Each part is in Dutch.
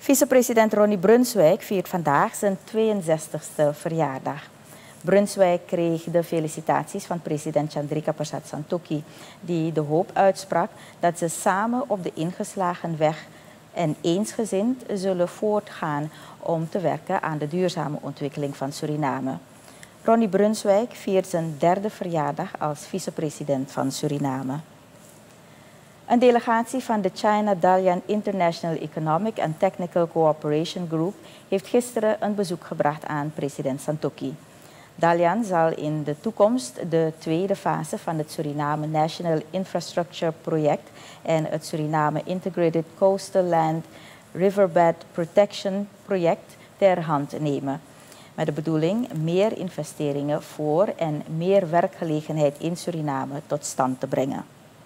Vicepresident Ronnie Brunswijk viert vandaag zijn 62e verjaardag. Brunswijk kreeg de felicitaties van president Chandrika Persat Santokhi, die de hoop uitsprak dat ze samen op de ingeslagen weg en eensgezind zullen voortgaan om te werken aan de duurzame ontwikkeling van Suriname. Ronnie Brunswijk viert zijn 3e verjaardag als vicepresident van Suriname. Een delegatie van de China Dalian International Economic and Technical Cooperation Group heeft gisteren een bezoek gebracht aan president Santokhi. Dalian zal in de toekomst de tweede fase van het Suriname National Infrastructure Project en het Suriname Integrated Coastal Land Riverbed Protection Project ter hand nemen. Met de bedoeling meer investeringen voor en meer werkgelegenheid in Suriname tot stand te brengen.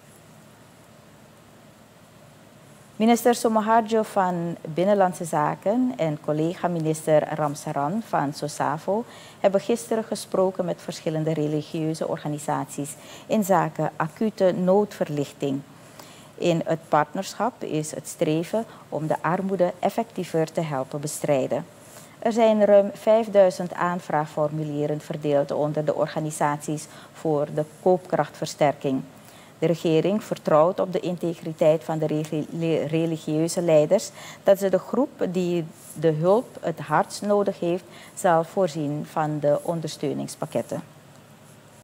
Minister Somoharjo van Binnenlandse Zaken en collega-minister Ramsaran van SOSAVO hebben gisteren gesproken met verschillende religieuze organisaties in zaken acute noodverlichting. In het partnerschap is het streven om de armoede effectiever te helpen bestrijden. Er zijn ruim 5000 aanvraagformulieren verdeeld onder de organisaties voor de koopkrachtversterking. De regering vertrouwt op de integriteit van de religieuze leiders dat ze de groep die de hulp het hardst nodig heeft zal voorzien van de ondersteuningspakketten.